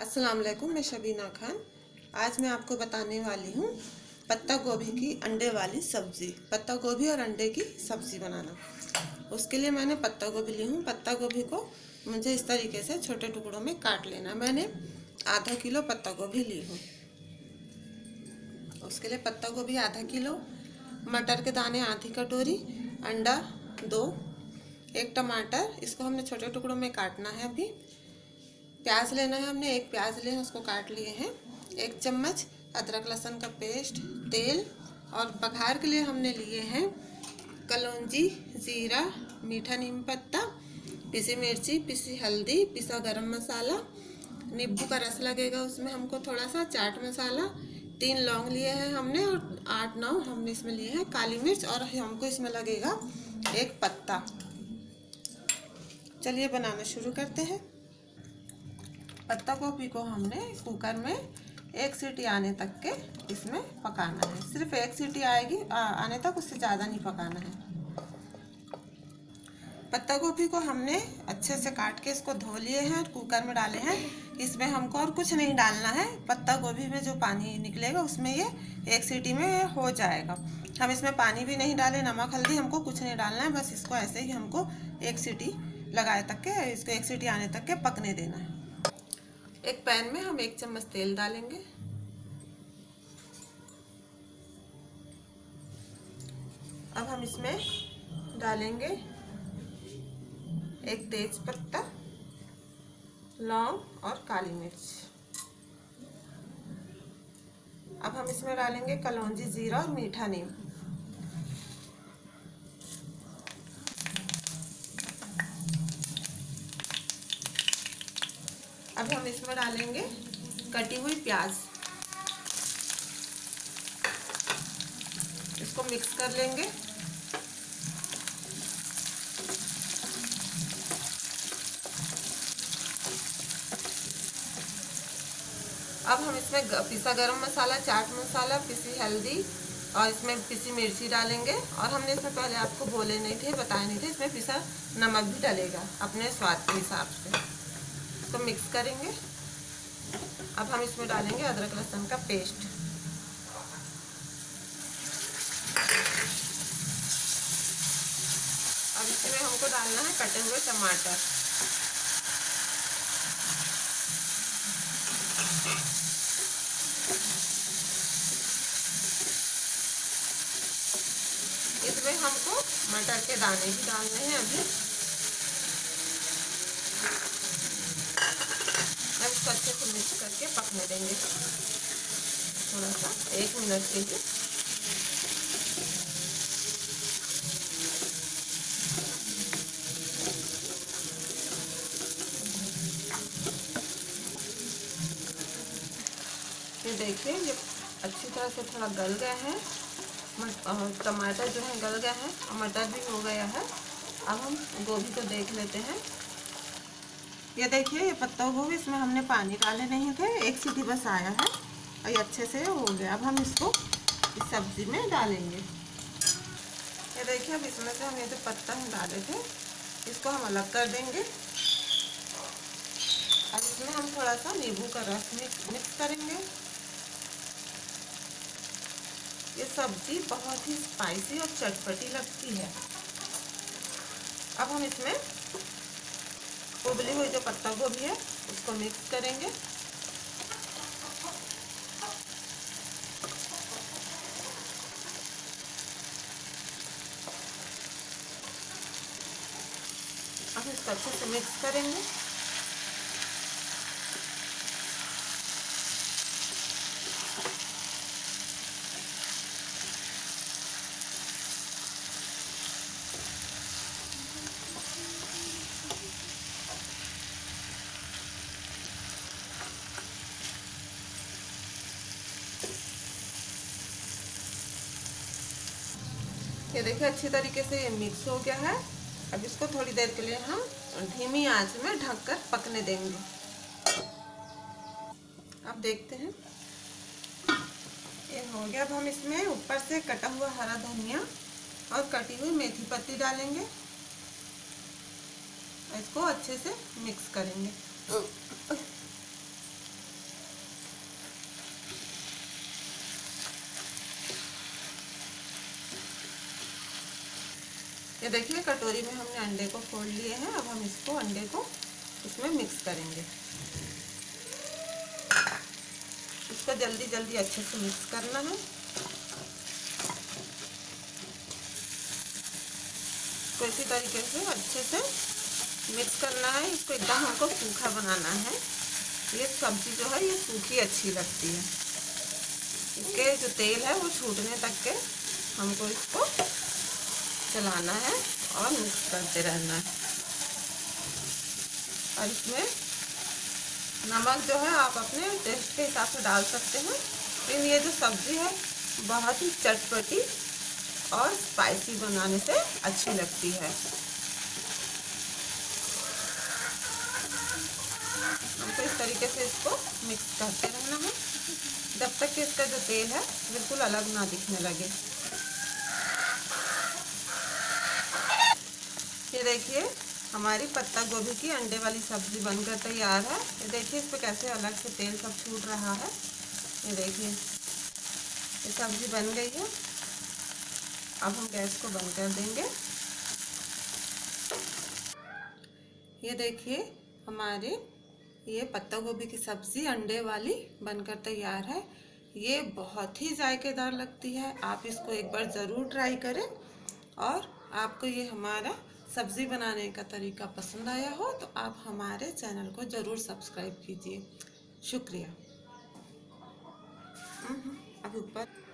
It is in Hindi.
अस्सलाम वालेकुम, मैं शबीना खान। आज मैं आपको बताने वाली हूँ पत्ता गोभी की अंडे वाली सब्ज़ी। पत्ता गोभी और अंडे की सब्ज़ी बनाना। उसके लिए मैंने पत्ता गोभी ली हूँ। पत्ता गोभी को मुझे इस तरीके से छोटे टुकड़ों में काट लेना। मैंने आधा किलो पत्ता गोभी ली हूँ। उसके लिए पत्ता गोभी आधा किलो, मटर के दाने आधी कटोरी, अंडा 2, एक टमाटर, इसको हमने छोटे टुकड़ों में काटना है। अभी प्याज लेना है, हमने एक प्याज लिया है, उसको काट लिए हैं। 1 चम्मच अदरक लहसुन का पेस्ट, तेल, और बघार के लिए हमने लिए हैं कलौंजी, जीरा, मीठा नीम पत्ता, पिसी मिर्ची, पिसी हल्दी, पिसा गरम मसाला, नींबू का रस लगेगा उसमें हमको थोड़ा सा, चाट मसाला, 3 लौंग लिए हैं हमने, और 8-9 हमने इसमें लिए हैं काली मिर्च, और हमको इसमें लगेगा 1 पत्ता। चलिए बनाना शुरू करते हैं। पत्ता गोभी को हमने कुकर में 1 सीटी आने तक के इसमें पकाना है। सिर्फ 1 सीटी आएगी आने तक, उससे ज़्यादा नहीं पकाना है। पत्ता गोभी को हमने अच्छे से काट के इसको धो लिए हैं और कुकर में डाले हैं। इसमें हमको और कुछ नहीं डालना है। पत्ता गोभी में जो पानी निकलेगा उसमें ये 1 सीटी में हो जाएगा। हम इसमें पानी भी नहीं डाले, नमक हल्दी हमको कुछ नहीं डालना है। बस इसको ऐसे ही हमको 1 सीटी लगाए तक के, इसको 1 सीटी आने तक के पकने देना है। एक पैन में हम 1 चम्मच तेल डालेंगे। अब हम इसमें डालेंगे 1 तेज पत्ता, लौंग और काली मिर्च। अब हम इसमें डालेंगे कलौंजी, जीरा और मीठा नीम। अब हम इसमें डालेंगे कटी हुई प्याज। इसको मिक्स कर लेंगे। अब हम इसमें पिसा गरम मसाला, चाट मसाला, पिसी हल्दी और इसमें पिसी मिर्ची डालेंगे। और हमने इसमें पहले आपको बोले नहीं थे, बताए नहीं थे, इसमें पिसा नमक भी डलेगा अपने स्वाद के हिसाब से। इसको मिक्स करेंगे। अब हम इसमें डालेंगे अदरक लहसुन का पेस्ट। अब इसमें हमको डालना है कटे हुए टमाटर। इसमें हमको मटर के दाने भी डालने हैं। अभी अब इसको अच्छे से मिक्स करके पकने देंगे थोड़ा सा, 1 मिनट के लिए। ये देखिए, ये अच्छी तरह से थोड़ा गल गया है। टमाटर जो है गल गया है और मटर भी हो गया है। अब हम गोभी को देख लेते हैं। ये देखिए, ये पत्ता गोभी, इसमें हमने पानी डाले नहीं थे, 1 सीटी बस आया है और ये अच्छे से हो गया। अब हम इसको इस सब्जी में डालेंगे। ये देखिए, अब इसमें से हम ये जो पत्ता हम डाले थे इसको हम अलग कर देंगे। अब इसमें हम थोड़ा सा नींबू का रस मिक्स करेंगे। ये सब्जी बहुत ही स्पाइसी और चटपटी लगती है। अब हम इसमें उबली हुई जो पत्ता गोभी है उसको मिक्स करेंगे। अब इसको अच्छे से मिक्स करेंगे। ये देखिए, अच्छी तरीके से ये मिक्स हो गया है। अब इसको थोड़ी देर के लिए हम धीमी आंच में ढककर पकने देंगे। अब देखते हैं, ये हो गया। अब हम इसमें ऊपर से कटा हुआ हरा धनिया और कटी हुई मेथी पत्ती डालेंगे। इसको अच्छे से मिक्स करेंगे। ये देखिए कटोरी में हमने अंडे को फोड़ लिए हैं। अब हम इसको अंडे को इसमें मिक्स करेंगे। इसको जल्दी जल्दी अच्छे से मिक्स करना है। तो इसी तरीके से अच्छे से मिक्स करना है। इसको एकदम हमको सूखा बनाना है। ये सब्जी जो है ये सूखी अच्छी लगती है। इसके जो तेल है वो छूटने तक के हमको इसको चलाना है और मिक्स करते रहना है। और इसमें नमक जो है आप अपने टेस्ट के हिसाब से डाल सकते हैं। लेकिन ये जो सब्जी है बहुत ही चटपटी और स्पाइसी बनाने से अच्छी लगती है। हमको इस तरीके से इसको मिक्स करते रहना है जब तक कि इसका जो तेल है बिल्कुल अलग ना दिखने लगे। ये देखिए हमारी पत्ता गोभी की अंडे वाली सब्जी बनकर तैयार है। ये देखिए इस पे कैसे अलग से तेल सब छूट रहा है। ये देखिए ये सब्जी बन गई है। अब हम गैस को बंद कर देंगे। ये देखिए हमारे ये पत्ता गोभी की सब्जी अंडे वाली बनकर तैयार है। ये बहुत ही जायकेदार लगती है। आप इसको एक बार ज़रूर ट्राई करें। और आपको ये हमारा सब्जी बनाने का तरीका पसंद आया हो तो आप हमारे चैनल को ज़रूर सब्सक्राइब कीजिए। शुक्रिया। अब ऊपर